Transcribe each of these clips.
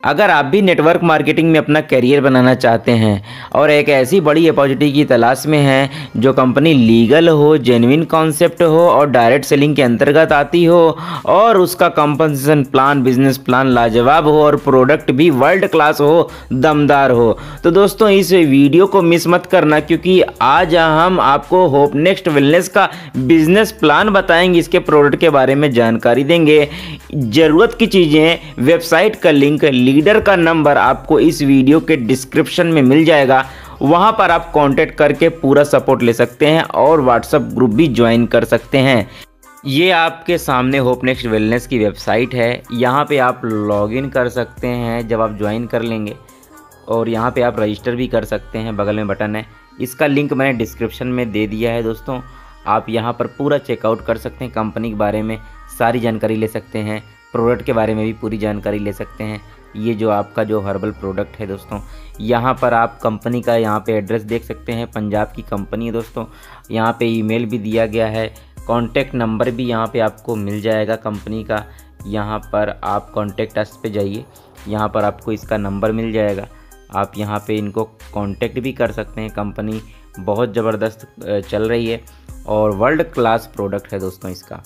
अगर आप भी नेटवर्क मार्केटिंग में अपना करियर बनाना चाहते हैं और एक ऐसी बड़ी अपॉर्चुनिटी की तलाश में हैं जो कंपनी लीगल हो, जेन्युइन कॉन्सेप्ट हो और डायरेक्ट सेलिंग के अंतर्गत आती हो और उसका कंपनसेशन प्लान, बिजनेस प्लान लाजवाब हो और प्रोडक्ट भी वर्ल्ड क्लास हो, दमदार हो, तो दोस्तों इस वीडियो को मिस मत करना, क्योंकि आज हम आपको होप नेक्स्ट वेलनेस का बिजनेस प्लान बताएंगे। इसके प्रोडक्ट के बारे में जानकारी देंगे, ज़रूरत की चीज़ें, वेबसाइट का लिंक, लीडर का नंबर आपको इस वीडियो के डिस्क्रिप्शन में मिल जाएगा। वहां पर आप कांटेक्ट करके पूरा सपोर्ट ले सकते हैं और व्हाट्सएप ग्रुप भी ज्वाइन कर सकते हैं। ये आपके सामने होप नेक्स्ट वेलनेस की वेबसाइट है। यहाँ पे आप लॉगिन कर सकते हैं जब आप ज्वाइन कर लेंगे, और यहाँ पे आप रजिस्टर भी कर सकते हैं, बगल में बटन है, इसका लिंक मैंने डिस्क्रिप्शन में दे दिया है। दोस्तों आप यहाँ पर पूरा चेकआउट कर सकते हैं, कंपनी के बारे में सारी जानकारी ले सकते हैं, प्रोडक्ट के बारे में भी पूरी जानकारी ले सकते हैं। ये जो आपका जो हर्बल प्रोडक्ट है दोस्तों, यहाँ पर आप कंपनी का यहाँ पे एड्रेस देख सकते हैं, पंजाब की कंपनी है दोस्तों। यहाँ पे ईमेल भी दिया गया है, कॉन्टैक्ट नंबर भी यहाँ पे आपको मिल जाएगा कंपनी का। यहाँ पर आप कॉन्टैक्ट अस पे जाइए, यहाँ पर आपको इसका नंबर मिल जाएगा, आप यहाँ पे इनको कॉन्टैक्ट भी कर सकते हैं। कंपनी बहुत ज़बरदस्त चल रही है और वर्ल्ड क्लास प्रोडक्ट है दोस्तों इसका।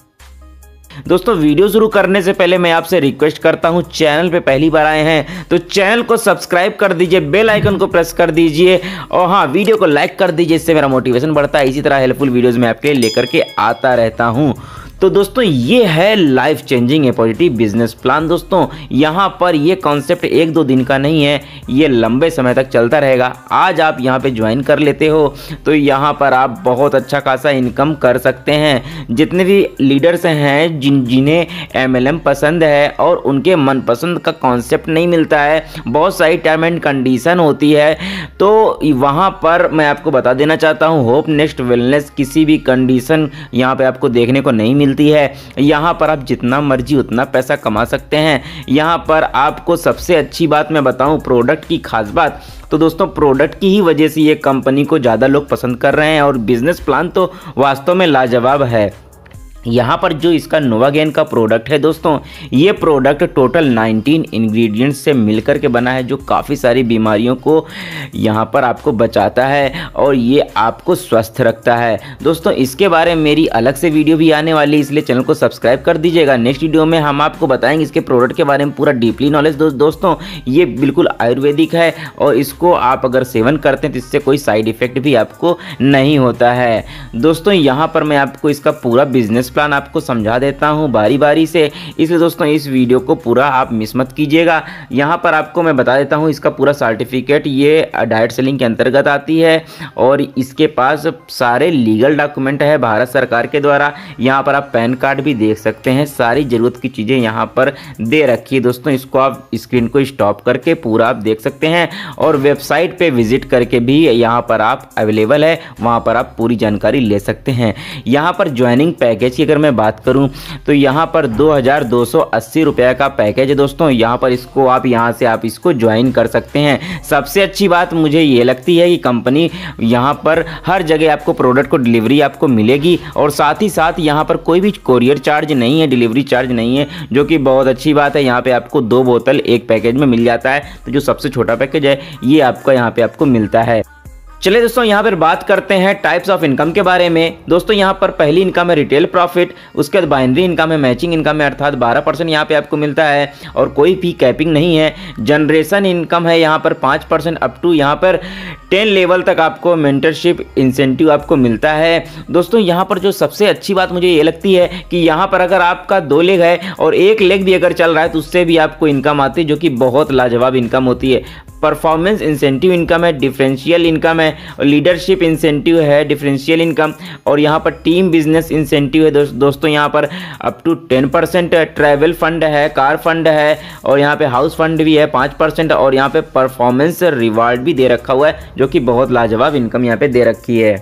दोस्तों वीडियो शुरू करने से पहले मैं आपसे रिक्वेस्ट करता हूं, चैनल पे पहली बार आए हैं तो चैनल को सब्सक्राइब कर दीजिए, बेल आइकन को प्रेस कर दीजिए और हाँ, वीडियो को लाइक कर दीजिए, इससे मेरा मोटिवेशन बढ़ता है। इसी तरह हेल्पफुल वीडियोस मैं आपके लिए लेकर के आता रहता हूं। तो दोस्तों ये है life changing opportunity business plan. दोस्तों यहाँ पर ये कॉन्सेप्ट एक दो दिन का नहीं है, ये लंबे समय तक चलता रहेगा। आज आप यहाँ पे ज्वाइन कर लेते हो तो यहाँ पर आप बहुत अच्छा खासा इनकम कर सकते हैं। जितने भी लीडर्स हैं जिन्हें MLM पसंद है और उनके मनपसंद का कॉन्सेप्ट नहीं मिलता है, बहुत सारी टर्म एंड कंडीशन होती है, तो वहाँ पर मैं आपको बता देना चाहता हूँ होप नेक्स्ट वेलनेस किसी भी कंडीशन यहाँ पर आपको देखने को नहीं मिलती है। यहाँ पर आप जितना मर्जी उतना पैसा कमा सकते हैं। यहाँ पर आपको सबसे अच्छी बात मैं बताऊं, प्रोडक्ट की खास बात, तो दोस्तों प्रोडक्ट की ही वजह से ये कंपनी को ज़्यादा लोग पसंद कर रहे हैं और बिजनेस प्लान तो वास्तव में लाजवाब है। यहाँ पर जो इसका नोवागेन का प्रोडक्ट है दोस्तों, ये प्रोडक्ट टोटल 19 इंग्रेडिएंट्स से मिलकर के बना है, जो काफ़ी सारी बीमारियों को यहाँ पर आपको बचाता है और ये आपको स्वस्थ रखता है। दोस्तों इसके बारे में मेरी अलग से वीडियो भी आने वाली है, इसलिए चैनल को सब्सक्राइब कर दीजिएगा। नेक्स्ट वीडियो में हम आपको बताएंगे इसके प्रोडक्ट के बारे में पूरा डीपली नॉलेज। दोस्तों ये बिल्कुल आयुर्वेदिक है और इसको आप अगर सेवन करते हैं तो इससे कोई साइड इफेक्ट भी आपको नहीं होता है। दोस्तों यहाँ पर मैं आपको इसका पूरा बिजनेस प्लान आपको समझा देता हूं बारी बारी से, इसलिए दोस्तों इस वीडियो को पूरा आप मिस मत कीजिएगा। यहां पर आपको मैं बता देता हूं इसका पूरा सर्टिफिकेट ये डायरेक्ट सेलिंग के अंतर्गत आती है और इसके पास सारे लीगल डॉक्यूमेंट है भारत सरकार के द्वारा। यहां पर आप पैन कार्ड भी देख सकते हैं, सारी ज़रूरत की चीज़ें यहां पर दे रखी है। दोस्तों इसको आप स्क्रीन को स्टॉप करके पूरा आप देख सकते हैं और वेबसाइट पर विजिट करके भी यहाँ पर आप अवेलेबल है, वहाँ पर आप पूरी जानकारी ले सकते हैं। यहाँ पर ज्वाइनिंग पैकेज की अगर मैं बात करूं तो यहाँ पर 2280 रुपये का पैकेज है दोस्तों। यहाँ पर इसको आप इसको ज्वाइन कर सकते हैं। सबसे अच्छी बात मुझे ये लगती है कि कंपनी यहाँ पर हर जगह आपको प्रोडक्ट को डिलीवरी आपको मिलेगी और साथ ही साथ यहाँ पर कोई भी कोरियर चार्ज नहीं है, डिलीवरी चार्ज नहीं है, जो कि बहुत अच्छी बात है। यहाँ पे आपको 2 बोतल एक पैकेज में मिल जाता है, तो जो सबसे छोटा पैकेज है ये आपका यहाँ पे आपको मिलता है। चलिए दोस्तों यहाँ पर बात करते हैं टाइप्स ऑफ इनकम के बारे में। दोस्तों यहाँ पर पहली इनकम है रिटेल प्रॉफिट, उसके बाद बाइनरी इनकम है, मैचिंग इनकम है, अर्थात 12% यहाँ पे आपको मिलता है और कोई भी कैपिंग नहीं है। जनरेशन इनकम है यहाँ पर 5% अप टू यहाँ पर 10 लेवल तक आपको मेंटरशिप इंसेंटिव आपको मिलता है। दोस्तों यहाँ पर जो सबसे अच्छी बात मुझे ये लगती है कि यहाँ पर अगर आपका 2 लेग है और 1 लेग भी अगर चल रहा है तो उससे भी आपको इनकम आती है, जो कि बहुत लाजवाब इनकम होती है। परफॉर्मेंस इंसेंटिव इनकम है, डिफरेंशियल इनकम है, लीडरशिप इंसेंटिव है, डिफरेंशियल इनकम, और यहाँ पर टीम बिजनेस इंसेंटिव है। दोस्तों यहाँ पर अप टू 10% ट्रैवल फंड है, कार फंड है और यहाँ पे हाउस फंड भी है 5% और यहाँ पे परफॉर्मेंस रिवार्ड भी दे रखा हुआ है, जो कि बहुत लाजवाब इनकम यहाँ पे दे रखी है।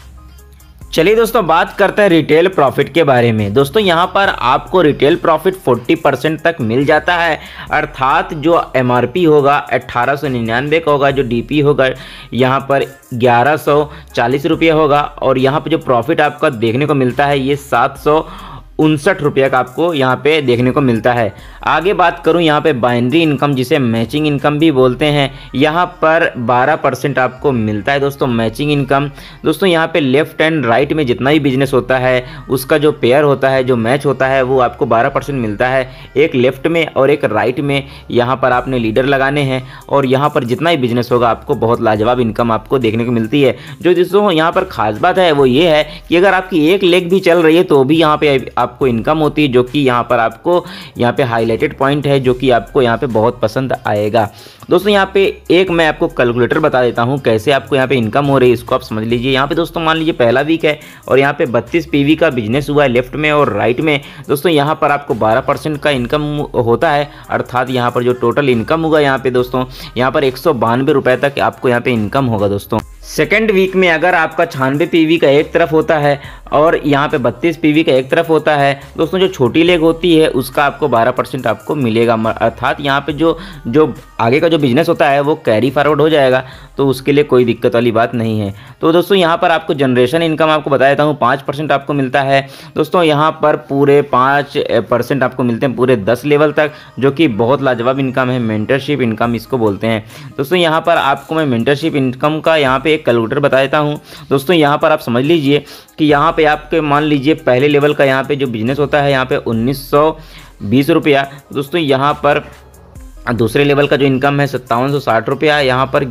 चलिए दोस्तों बात करते हैं रिटेल प्रॉफिट के बारे में। दोस्तों यहाँ पर आपको रिटेल प्रॉफिट 40% तक मिल जाता है, अर्थात जो MRP होगा 1899 का होगा, जो DP होगा यहाँ पर 1140 रुपये होगा और यहाँ पर जो प्रॉफिट आपका देखने को मिलता है ये 700 ₹59 का आपको यहाँ पे देखने को मिलता है। आगे बात करूँ यहाँ पे बाइनरी इनकम, जिसे मैचिंग इनकम भी बोलते हैं, यहाँ पर 12% आपको मिलता है दोस्तों मैचिंग इनकम। दोस्तों यहाँ पे लेफ्ट एंड राइट में जितना भी बिजनेस होता है उसका जो पेयर होता है, जो मैच होता है, वो आपको 12% मिलता है। एक लेफ्ट में और एक राइट में यहाँ पर आपने लीडर लगाने हैं और यहाँ पर जितना ही बिजनेस होगा आपको बहुत लाजवाब इनकम आपको देखने को मिलती है। जो दोस्तों यहाँ पर खास बात है वो ये है कि अगर आपकी एक लेग भी चल रही है तो भी यहाँ पे आपको इनकम होती है, जो कि यहाँ पर आपको यहाँ पे हाईलाइटेड पॉइंट है, जो कि आपको यहाँ पे बहुत पसंद आएगा। दोस्तों यहाँ पे एक मैं आपको कैलकुलेटर बता देता हूँ कैसे आपको यहाँ पे इनकम हो रही है, इसको आप समझ लीजिए। यहाँ पे दोस्तों मान लीजिए पहला वीक है और यहाँ पे 32 PV का बिजनेस हुआ है लेफ्ट में और राइट में। दोस्तों यहाँ पर आपको 12% का इनकम होता है, अर्थात यहाँ पर जो टोटल इनकम होगा यहाँ पे दोस्तों यहाँ पर ₹192 तक आपको यहाँ पे इनकम होगा दोस्तों। सेकेंड वीक में अगर आपका 96 PV का एक तरफ होता है और यहाँ पे 32 PV का एक तरफ होता है दोस्तों, जो छोटी लेग होती है उसका आपको 12% आपको मिलेगा, अर्थात यहाँ पे जो आगे का जो बिजनेस होता है वो कैरी फॉरवर्ड हो जाएगा, तो उसके लिए कोई दिक्कत वाली बात नहीं है। तो दोस्तों यहाँ पर आपको जनरेशन इनकम आपको बता देता हूँ 5% आपको मिलता है दोस्तों। यहाँ पर पूरे 5% आपको मिलते हैं पूरे 10 लेवल तक, जो कि बहुत लाजवाब इनकम है, मेंटरशिप इनकम इसको बोलते हैं दोस्तों। यहाँ पर आपको मैं मेंटरशिप इनकम का यहाँ पे एक कैलकुलेटर बता देता हूँ दोस्तों। यहाँ पर आप समझ लीजिए कि यहाँ पे आपके मान लीजिए पहले लेवल का यहाँ पे जो बिजनेस होता है यहाँ पे ₹1920 दोस्तों। यहाँ पर दूसरे लेवल का जो इनकम है ₹5760, यहाँ पर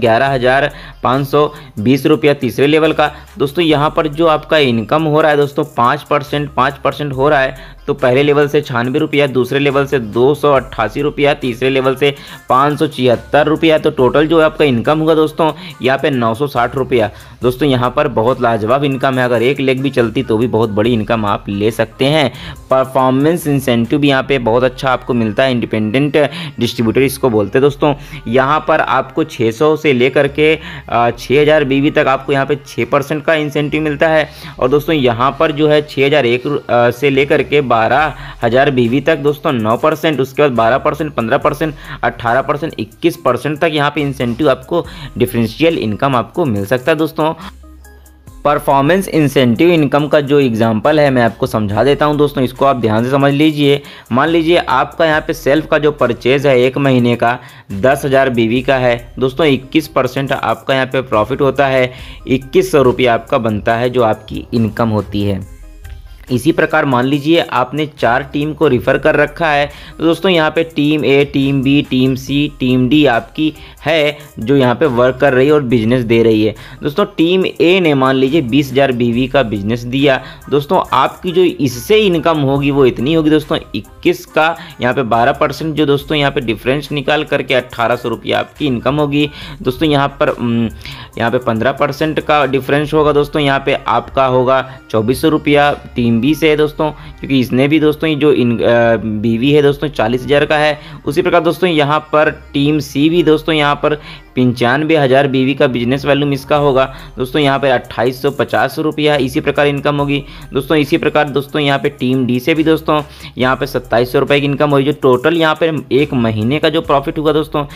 ₹11,520 तीसरे लेवल का। दोस्तों यहाँ पर जो आपका इनकम हो रहा है दोस्तों 5% हो रहा है, तो पहले लेवल से ₹96, दूसरे लेवल से ₹288, तीसरे लेवल से ₹576। तो टोटल जो आपका इनकम होगा दोस्तों यहाँ पे ₹960 दोस्तों। यहाँ पर बहुत लाजवाब इनकम है, अगर एक लेग भी चलती तो भी बहुत बड़ी इनकम आप ले सकते हैं। परफॉर्मेंस इंसेंटिव भी यहाँ पे बहुत अच्छा आपको मिलता है, इंडिपेंडेंट डिस्ट्रीब्यूटर इसको बोलते हैं दोस्तों। यहाँ पर आपको 600 से लेकर के 6000 BV तक आपको यहाँ पे 6% का इंसेंटिव मिलता है। और दोस्तों यहाँ पर जो है 6001 से लेकर के 12,000 BV तक दोस्तों 9%, उसके बाद 12%, 15%, 18%, 21% तक यहाँ पे इंसेंटिव आपको डिफरेंशियल इनकम आपको मिल सकता है दोस्तों। परफॉर्मेंस इंसेंटिव इनकम का जो एग्जांपल है मैं आपको समझा देता हूं दोस्तों, इसको आप ध्यान से समझ लीजिए। मान लीजिए आपका यहाँ पे सेल्फ का जो परचेज है एक महीने का 10,000 BV का है दोस्तों, 21% आपका यहाँ पे प्रॉफिट होता है, ₹2100 आपका बनता है जो आपकी इनकम होती है। इसी प्रकार मान लीजिए आपने 4 टीम को रिफ़र कर रखा है, तो दोस्तों यहाँ पे team A, team B, team C, team D आपकी है जो यहाँ पे वर्क कर रही है और बिजनेस दे रही है दोस्तों। टीम ए ने मान लीजिए 20,000 BV का बिजनेस दिया दोस्तों, आपकी जो इससे इनकम होगी वो इतनी होगी दोस्तों 21 का यहाँ पे 12% जो दोस्तों यहाँ पे डिफरेंस निकाल करके ₹1800 आपकी इनकम होगी दोस्तों। यहाँ पे 15% का डिफरेंस होगा दोस्तों, यहाँ पे आपका होगा ₹2400 टीम बी से है दोस्तों, क्योंकि इसने भी दोस्तों ये जो BV है दोस्तों 40,000 का है। उसी प्रकार दोस्तों यहाँ पर टीम सी भी दोस्तों यहाँ पर 95,000 BV का बिजनेस वैल्यूम इसका होगा दोस्तों, यहाँ पे ₹2850 इसी प्रकार इनकम होगी दोस्तों। इसी प्रकार दोस्तों यहाँ पे टीम डी से भी दोस्तों यहाँ पे ₹2700 की इनकम होगी। जो टोटल यहाँ पे एक महीने का जो प्रॉफिट होगा दोस्तों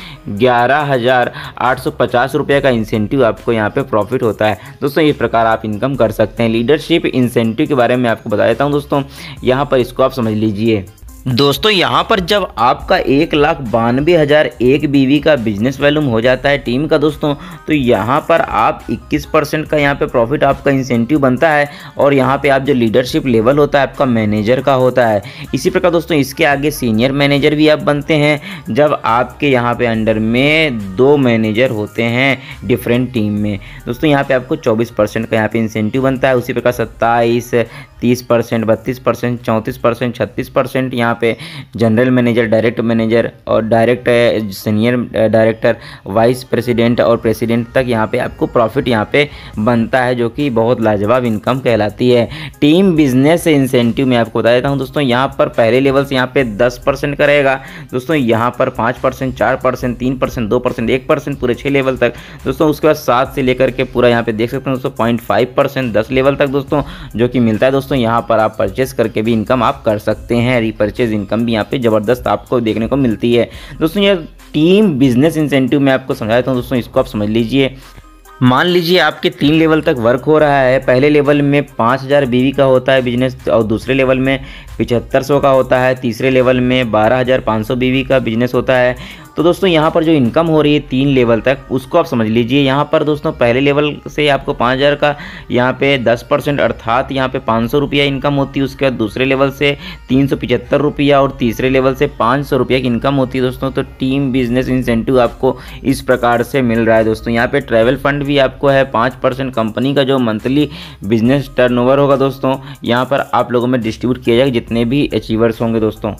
₹11,850 का इंसेंटिव आपको यहाँ पे प्रॉफिट होता है दोस्तों। इस प्रकार आप इनकम कर सकते हैं। लीडरशिप इंसेंटिव के बारे में आपको बता देता हूँ दोस्तों, यहाँ पर इसको आप समझ लीजिए दोस्तों। यहाँ पर जब आपका 1,92,001 BV का बिजनेस वैल्यूम हो जाता है टीम का दोस्तों, तो यहाँ पर आप 21% का यहाँ पे प्रॉफिट आपका इंसेंटिव बनता है। और यहाँ पे आप जो लीडरशिप लेवल होता है आपका मैनेजर का होता है। इसी प्रकार दोस्तों इसके आगे सीनियर मैनेजर भी आप बनते हैं जब आपके यहाँ पे अंडर में 2 मैनेजर होते हैं डिफरेंट टीम में दोस्तों। यहाँ पे आपको 24% का यहाँ पे इंसेंटिव बनता है। उसी प्रकार 27, 30%, 32%, 34%, 36% यहाँ पे जनरल मैनेजर, डायरेक्ट मैनेजर और direct senior director, vice president और प्रेसिडेंट तक यहाँ पे आपको प्रॉफिट यहाँ पे बनता है, जो कि बहुत लाजवाब इनकम कहलाती है। टीम बिजनेस इंसेंटिव में आपको बता देता हूँ दोस्तों, यहाँ पर पहले लेवल से यहाँ पे 10% का रहेगा दोस्तों, यहाँ पर 5%, 4%, 3%, 2%, 1% पूरे 6 लेवल तक दोस्तों। उसके बाद 7 से लेकर के पूरा यहाँ पे देख सकते हैं दोस्तों 0.5% 10 लेवल तक दोस्तों जो कि मिलता है दोस्तों। यहाँ पर आप परचेस करके भी इनकम आप कर सकते हैं, रीपरचेज इनकम भी यहाँ पे ज़बरदस्त आपको देखने को मिलती है दोस्तों। ये टीम बिजनेस इंसेंटिव मैं आपको समझाता हूँ दोस्तों, इसको आप समझ लीजिए। मान लीजिए आपके 3 लेवल तक वर्क हो रहा है। पहले लेवल में 5000 बीवी का होता है बिजनेस और दूसरे लेवल में 7500 का होता है, तीसरे लेवल में 12500 बीवी का बिजनेस होता है। तो दोस्तों यहाँ पर जो इनकम हो रही है 3 लेवल तक उसको आप समझ लीजिए। यहाँ पर दोस्तों पहले लेवल से आपको 5000 का यहाँ पे 10% अर्थात यहाँ पे 500 रुपया इनकम होती है। उसके बाद दूसरे लेवल से 375 रुपया और तीसरे लेवल से 500 रुपया की इनकम होती है दोस्तों। तो टीम बिजनेस इंसेंटिव आपको इस प्रकार से मिल रहा है दोस्तों। यहाँ पे ट्रैवल फंड भी आपको है 5% कंपनी का जो मंथली बिजनेस टर्नओवर होगा दोस्तों, यहाँ पर आप लोगों में डिस्ट्रीब्यूट किया जाएगा जितने भी अचीवर्स होंगे दोस्तों।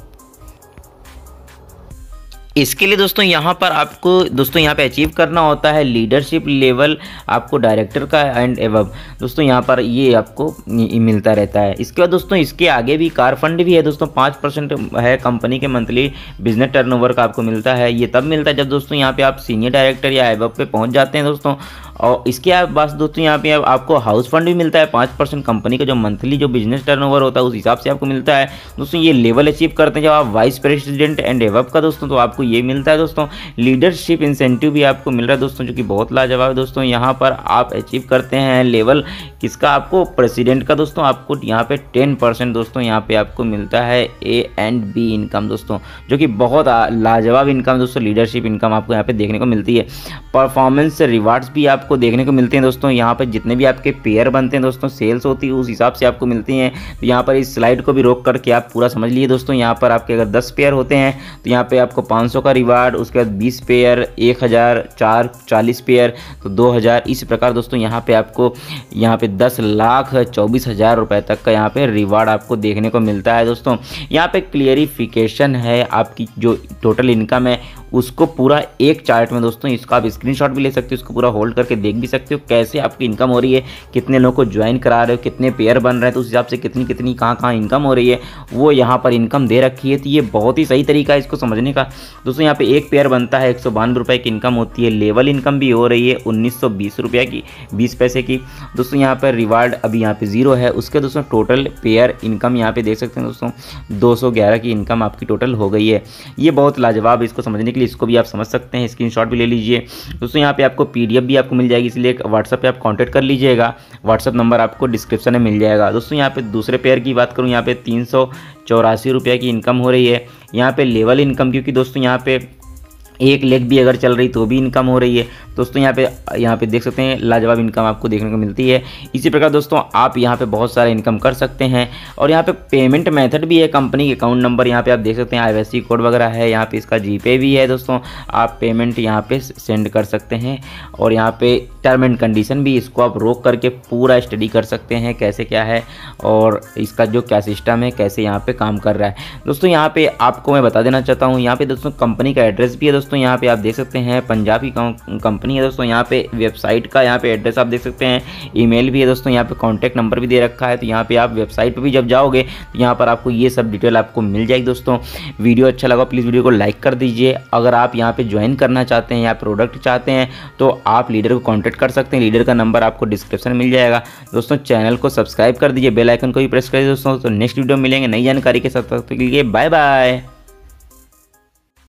इसके लिए दोस्तों यहाँ पर आपको दोस्तों यहाँ पे अचीव करना होता है लीडरशिप लेवल आपको डायरेक्टर का एंड एवब दोस्तों, यहाँ पर ये आपको मिलता रहता है। इसके बाद दोस्तों इसके आगे भी कार फंड भी है दोस्तों, 5% है कंपनी के मंथली बिजनेस टर्नओवर का आपको मिलता है। ये तब मिलता है जब दोस्तों यहाँ पे आप सीनियर डायरेक्टर या एवब पे पहुँच जाते हैं दोस्तों। और इसके बाद दोस्तों यहाँ पे आपको हाउस फंड भी मिलता है 5% कंपनी का जो मंथली जो बिजनेस टर्नओवर होता है उस हिसाब से आपको मिलता है दोस्तों। ये लेवल अचीव करते हैं जब आप वाइस प्रेसिडेंट एंड एवब का दोस्तों, तो आपको ये मिलता है दोस्तों। लीडरशिप इंसेंटिव भी आपको मिल रहा है दोस्तों, जो कि बहुत लाजवाब है दोस्तों। यहाँ पर आप अचीव करते हैं लेवल किसका, आपको प्रेसिडेंट का दोस्तों। आपको यहाँ पे 10% दोस्तों यहाँ पे आपको मिलता है ए एंड बी इनकम दोस्तों, जो कि बहुत लाजवाब इनकम दोस्तों। लीडरशिप इनकम आपको यहाँ पे देखने को मिलती है। परफॉर्मेंस रिवार्ड्स भी आपको देखने को मिलते हैं दोस्तों। यहाँ पर जितने भी आपके पेयर बनते हैं दोस्तों, सेल्स होती है उस हिसाब से आपको मिलती हैं। तो यहाँ पर इस स्लाइड को भी रोक करके आप पूरा समझ लीजिए दोस्तों। यहाँ पर आपके अगर 10 पेयर होते हैं तो यहाँ पे आपको 500 का रिवार्ड, उसके बाद 20 पेयर 1000, 40 पेयर तो 2000। इस प्रकार दोस्तों यहाँ पे आपको यहाँ पे 10,24,000 रुपये तक का यहाँ पे रिवार्ड आपको देखने को मिलता है दोस्तों। यहाँ पे क्लियरिफिकेशन है आपकी जो टोटल इनकम है उसको पूरा एक चार्ट में दोस्तों। इसका आप स्क्रीनशॉट भी ले सकते हो, इसको पूरा होल्ड करके देख भी सकते हो कैसे आपकी इनकम हो रही है, कितने लोगों को ज्वाइन करा रहे हो, कितने पेयर बन रहे हैं, तो उस हिसाब से कितनी कितनी कहाँ इनकम हो रही है वो यहाँ पर इनकम दे रखी है। तो ये बहुत ही सही तरीका है इसको समझने का दोस्तों। यहाँ पे एक पेयर बनता है 192 रुपये की इनकम होती है। लेवल इनकम भी हो रही है 1920 रुपये की 20 पैसे की दोस्तों। यहाँ पर रिवार्ड अभी यहाँ पे 0 है। उसके दोस्तों टोटल पेयर इनकम यहाँ पे देख सकते हैं दोस्तों 211 की इनकम आपकी टोटल हो गई है। ये बहुत लाजवाब है, इसको समझने के लिए इसको भी आप समझ सकते हैं, स्क्रीनशॉट भी ले लीजिए दोस्तों। यहाँ पे आपको पीडीएफ भी आपको मिल जाएगी, इसलिए व्हाट्सएप पे आप कांटेक्ट कर लीजिएगा। व्हाट्सएप नंबर आपको डिस्क्रिप्शन में मिल जाएगा दोस्तों। यहाँ पे दूसरे पेयर की बात करूँ, यहाँ पे 384 रुपये की इनकम हो रही है। यहाँ पे लेवल इनकम, क्योंकि दोस्तों यहाँ पे एक लेग भी अगर चल रही तो भी इनकम हो रही है दोस्तों। यहाँ पे देख सकते हैं लाजवाब इनकम आपको देखने को मिलती है। इसी प्रकार दोस्तों आप यहाँ पे बहुत सारा इनकम कर सकते हैं। और यहाँ पे पेमेंट मेथड भी है, कंपनी के अकाउंट नंबर यहाँ पे आप देख सकते हैं, IFSC कोड वगैरह है। यहाँ पे इसका जीपे भी है दोस्तों, आप पेमेंट यहाँ पे सेंड कर सकते हैं। और यहाँ पे टर्म एंड कंडीशन भी, इसको आप रोक करके पूरा स्टडी कर सकते हैं कैसे क्या है और इसका जो क्या सिस्टम है कैसे यहाँ पे काम कर रहा है दोस्तों। यहाँ पे आपको मैं बता देना चाहता हूँ, यहाँ पे दोस्तों कंपनी का एड्रेस भी है दोस्तों। यहाँ पे आप देख सकते हैं पंजाब की कंपनी है दोस्तों। यहाँ पे वेबसाइट का यहाँ पे एड्रेस आप देख सकते हैं, ईमेल भी है दोस्तों। यहाँ पे कॉन्टैक्ट नंबर भी दे रखा है। तो यहाँ पे आप वेबसाइट पे भी जब जाओगे तो यहाँ पर आपको ये सब डिटेल आपको मिल जाएगी दोस्तों। वीडियो अच्छा लगा प्लीज़ वीडियो को लाइक कर दीजिए। अगर आप यहाँ पे ज्वाइन करना चाहते हैं या प्रोडक्ट चाहते हैं तो आप लीडर को कॉन्टैक्ट कर सकते हैं। लीडर का नंबर आपको डिस्क्रिप्शन में मिल जाएगा दोस्तों। चैनल को सब्सक्राइब कर दीजिए, बेल आइकन को भी प्रेस कर दीजिए दोस्तों। तो नेक्स्ट वीडियो मिलेंगे नई जानकारी के साथ, तब तक के लिए बाय बाय।